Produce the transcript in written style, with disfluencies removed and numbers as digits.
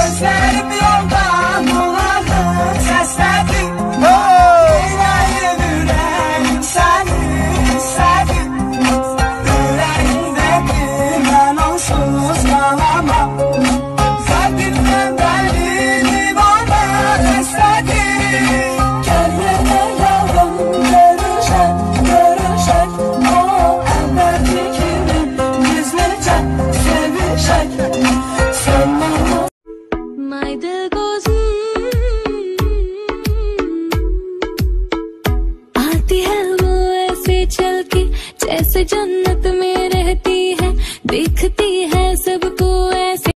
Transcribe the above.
Gözlerim yoldan bulandı, sesledim. Yüreğim yüreğim seni istedim. Yüreğimdedir, ben onsuz kalamam. Kalbimden beni divane esledim. Gel hele yavrum, görüşek, görüşek. O evvelki gibi gizlice sevişek. Sen bana My dil goes आती है वो ऐसे चल के जैसे जन्नत